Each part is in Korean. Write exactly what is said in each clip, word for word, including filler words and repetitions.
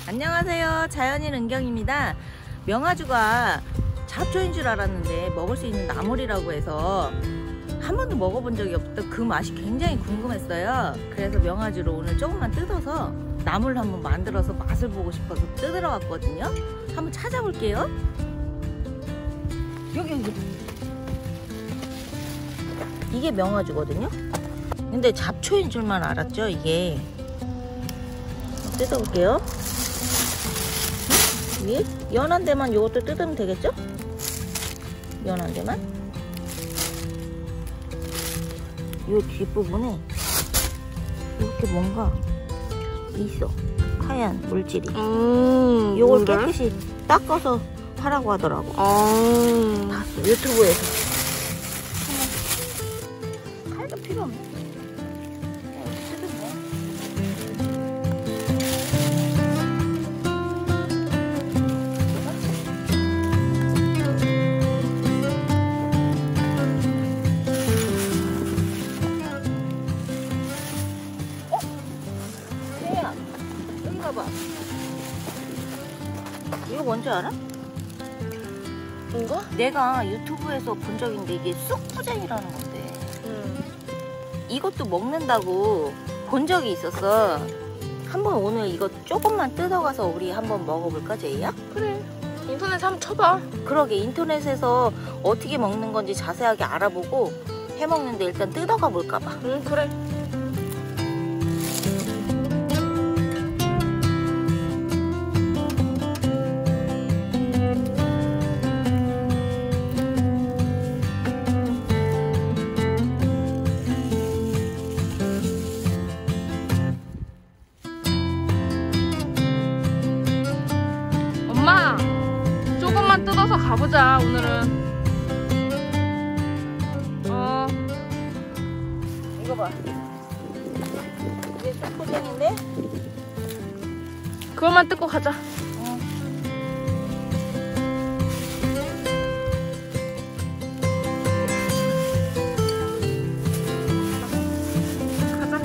안녕하세요, 자연인 은경입니다. 명아주가 잡초인 줄 알았는데 먹을 수 있는 나물이라고 해서 한 번도 먹어본 적이 없던 그 맛이 굉장히 궁금했어요. 그래서 명아주를 오늘 조금만 뜯어서 나물 한번 만들어서 맛을 보고 싶어서 뜯으러 왔거든요. 한번 찾아볼게요. 여기 여기 이게 명아주거든요. 근데 잡초인 줄만 알았죠. 이게 뜯어볼게요. 위에 연한 데만 요것도 뜯으면 되겠죠? 연한 데만. 요 뒷부분에 이렇게 뭔가 있어. 하얀 물질이. 음, 요걸 뭔데? 깨끗이 닦아서 하라고 하더라고. 아, 봤어, 유튜브에서. 칼도 필요 없네. 봐봐. 이거 뭔지 알아? 이거? 내가 유튜브에서 본 적인데 이게 쑥부쟁이라는 건데 음. 이것도 먹는다고 본 적이 있었어. 한번 오늘 이거 조금만 뜯어가서 우리 한번 먹어볼까, 제이야? 그래, 인터넷에 한번 쳐봐. 그러게, 인터넷에서 어떻게 먹는 건지 자세하게 알아보고 해먹는데 일단 뜯어가 볼까봐. 응, 그래. 엄마, 조금만 뜯어서 가보자. 오늘은. 어. 이거 봐. 이게 쑥부쟁인데? 그것만 뜯고 가자. 어. 가자.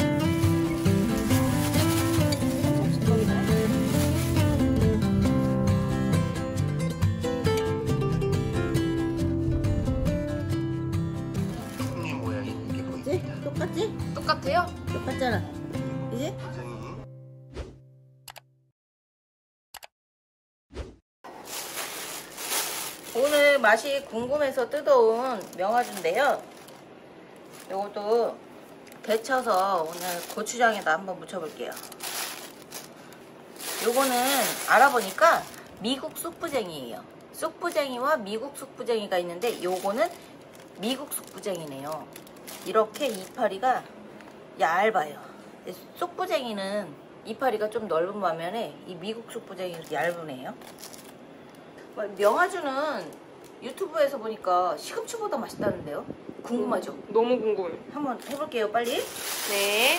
똑같지? 똑같아요? 똑같잖아. 이제? 오늘 맛이 궁금해서 뜯어온 명아주인데요. 요것도 데쳐서 오늘 고추장에다 한번 묻혀볼게요. 요거는 알아보니까 미국 쑥부쟁이에요. 쑥부쟁이와 미국 쑥부쟁이가 있는데 요거는 미국 쑥부쟁이네요. 이렇게 이파리가 얇아요. 쑥부쟁이는 이파리가 좀 넓은 반면에 이 미국 쑥부쟁이는 얇으네요. 명아주는 유튜브에서 보니까 시금치보다 맛있다는데요? 궁금하죠? 음, 너무 궁금해. 한번 해볼게요, 빨리. 네.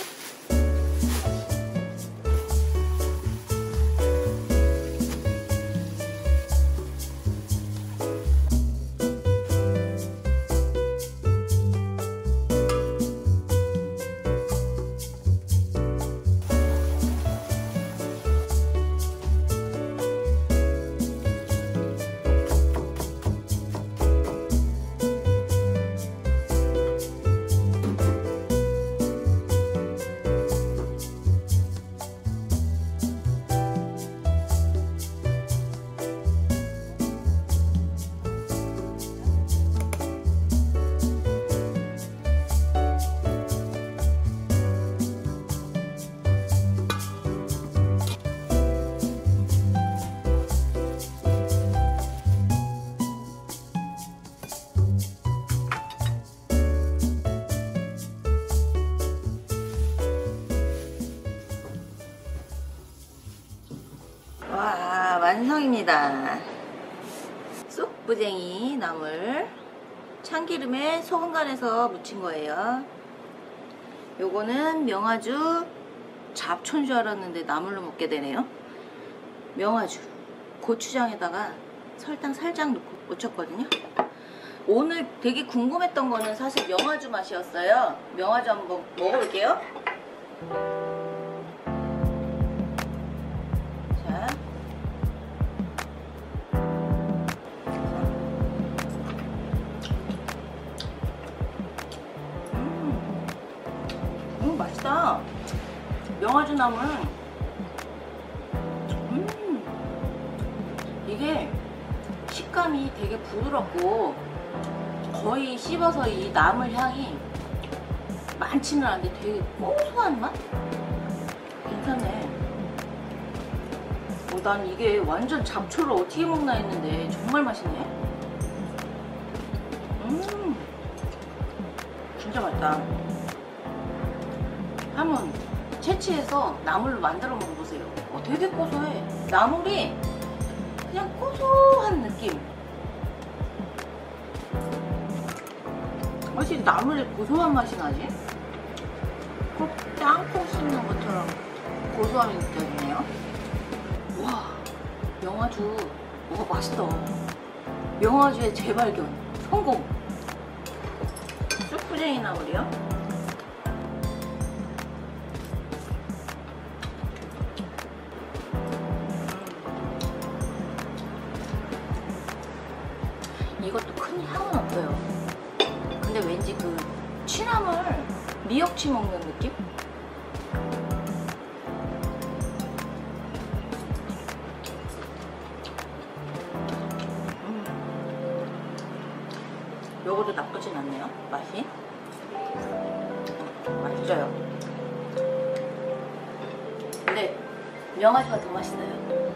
와, 완성입니다. 쑥부쟁이 나물 참기름에 소금 간해서 무친 거예요. 요거는 명아주 잡초인 줄 알았는데 나물로 먹게 되네요. 명아주 고추장에다가 설탕 살짝 넣고 무쳤거든요. 오늘 되게 궁금했던 거는 사실 명아주 맛이었어요. 명아주 한번 먹어볼게요. 자, 음, 맛있다. 명아주 나물. 음, 이게 식감이 되게 부드럽고 거의 씹어서 이 나물 향이 많지는 않은데 되게 고소한 맛? 괜찮네. 어, 난 이게 완전 잡초를 어떻게 먹나 했는데 정말 맛있네. 음, 진짜 맛있다. 한번 채취해서 나물로 만들어 먹어보세요. 어, 되게 고소해. 나물이 그냥 고소한 느낌. 혹시 나물에 고소한 맛이 나지? 꼭 땅콩 씹는 것처럼 고소함이 느껴지네요. 와, 명아주. 와, 맛있다. 명아주의 재발견 성공. 쑥부쟁이 나물이요? 이것도 큰 향은 없어요. 근데 왠지 그 취나물 미역치 먹는 느낌? 음. 요거도 나쁘진 않네요, 맛이. 음, 맛있어요. 근데 명아주가 더 맛있어요.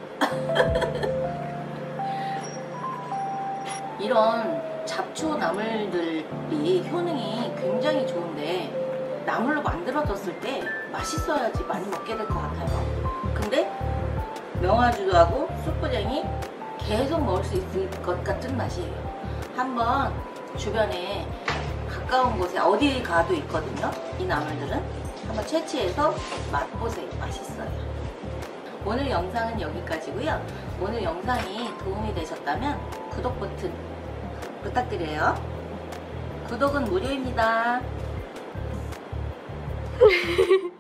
이런 잡초 나물들이 효능이 굉장히 좋은데 나물로 만들어졌을 때 맛있어야지 많이 먹게 될 것 같아요. 근데 명아주하고 쑥부쟁이 계속 먹을 수 있을 것 같은 맛이에요. 한번 주변에 가까운 곳에 어디 가도 있거든요. 이 나물들은 한번 채취해서 맛보세요. 맛있어요. 오늘 영상은 여기까지고요. 오늘 영상이 도움이 되셨다면 구독 버튼 부탁드려요. 구독은 무료입니다.